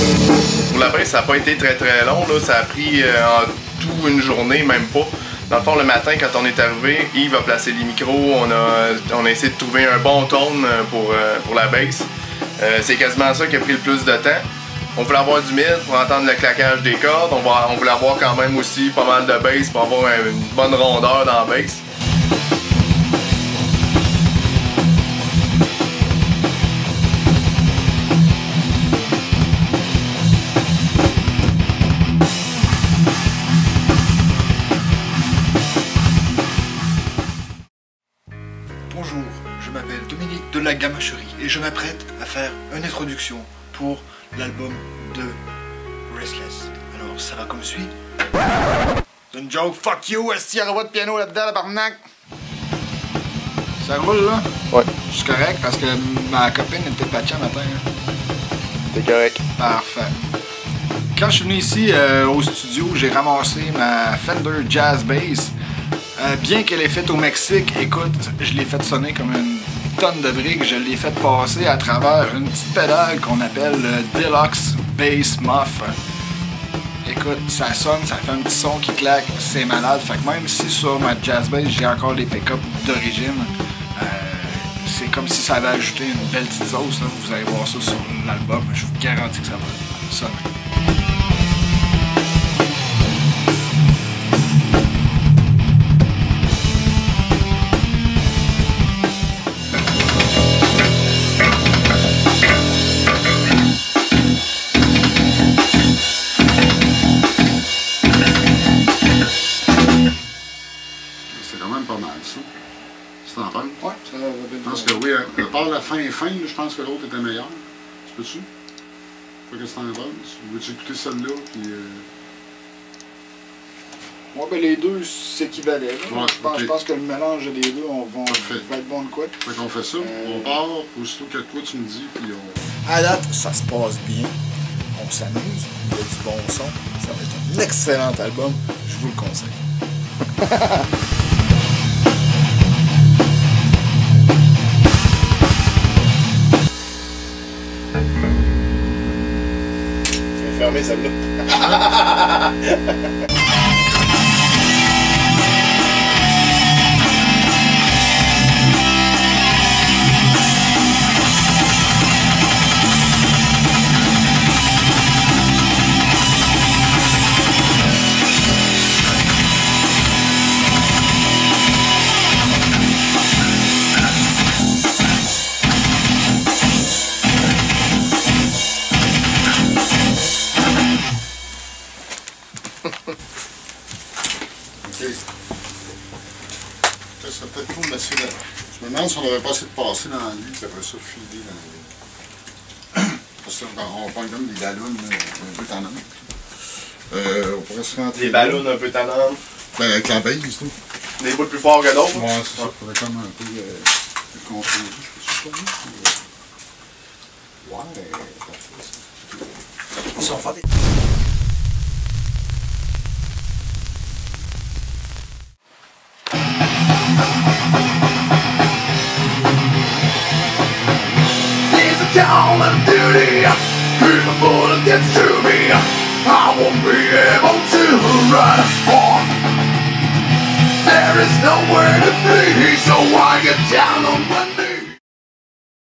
Pour la baisse, ça n'a pas été très long, là. Ça a pris en tout une journée, même pas. Dans le fond, le matin, quand on est arrivé, Yves a placé les micros, on a essayé de trouver un bon tone pour la bass. C'est quasiment ça qui a pris le plus de temps. On voulait avoir du mid pour entendre le claquage des cordes. On voulait avoir quand même aussi pas mal de bass pour avoir une bonne rondeur dans la bass. Bonjour, je m'appelle Dominique de la Gamacherie et je m'apprête à faire une introduction pour l'album de Restless. Alors ça va comme suit. C'est une joke, fuck you, est-ce qu'il y aura pas de piano là-dedans, la barnaque? Ça roule là? Ouais. Je suis correct parce que ma copine était patchée matin. Hein. C'est correct. Parfait. Quand je suis venu ici au studio, j'ai ramassé ma Fender Jazz Bass. Bien qu'elle ait faite au Mexique, écoute, je l'ai fait sonner comme une tonne de briques. Je l'ai fait passer à travers une petite pédale qu'on appelle le Deluxe Bass Muff. Écoute, ça sonne, ça fait un petit son qui claque, c'est malade. Fait que même si sur ma Jazz Bass, j'ai encore les pick-up d'origine, c'est comme si ça avait ajouté une belle petite sauce. Là. Vous allez voir ça sur l'album, je vous garantis que ça va sonner. C'est quand même pas mal, ça. C'est en peine? Ouais, ça va bien. Je pense que oui, à part la fin, je pense que l'autre était meilleur. Tu peux-tu? Faut que c'est en bonne. Veux-tu écouter celle-là, puis... Ouais, ben les deux s'équivalaient. Ouais, je pense que le mélange des deux, va être bon de quoi. Fait qu'on fait ça, on part, aussitôt que toi tu me dis, puis on... À date, ça se passe bien. On s'amuse, il y a du bon son. Ça va être un excellent album, je vous le conseille. Je vais fermer celle-là. Ça serait peut-être cool d'essayer de... Je me demande si on n'aurait pas essayé de passer dans lui, puis après ça, filer dans lui. Parce qu'on parle comme des ballons un peu tannantes. On pourrait se rentrer... Des ballons un peu tannantes. Ben, avec la base, tout. Des bouts plus forts que d'autres. Ouais, c'est ça. Il faudrait comme un peu le contrôler. Je peux ça. Ouais, Ils sont forts. Call of duty, if a bullet gets to me, I won't be able to respond. There is nowhere to flee, so I get down on one knee.